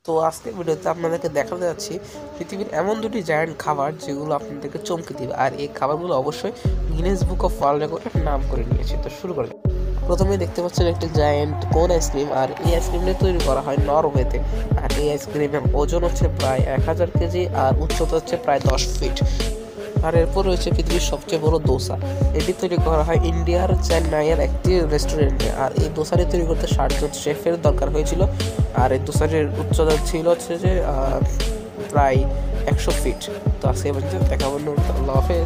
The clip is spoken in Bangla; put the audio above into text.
তো আজকের ভিডিওতে আপনাদেরকে দেখাতে যাচ্ছি পৃথিবীর এমন দুটি জায়ান্ট খাবার যেগুলো আপনাদেরকে চমকে দিবে, আর এই খাবারগুলো অবশ্যই গিনেস বুক অফ ওয়ার্ল্ড রেকর্ডের নাম করে নিয়েছে। তো শুরু করা যাক। প্রথমেই দেখতে পাচ্ছেন একটি জায়ান্ট কোন আইসক্রিম, আর এই আইসক্রিমটা তৈরি করা হয় নরওয়েতে। আর এই আইসক্রিমের ওজন হচ্ছে প্রায় 1000 কেজি আর উচ্চতা হচ্ছে প্রায় 10 ফিট। আর এরপর রয়েছে পৃথিবীর সবচেয়ে বড় দোসা। এটি তৈরি করা হয় ইন্ডিয়ার চেন্নাইয়ের একটি রেস্টুরেন্টে। আর এই দোসাটি তৈরি করতে 60 জন শেফের দরকার হয়েছিল। আর এই দোসাটির উচ্চতা ছিল হচ্ছে যে প্রায় 100 ফিট। তো আজকে পর্যন্ত দেখা বন্ধু, আল্লাহ হাফেজ।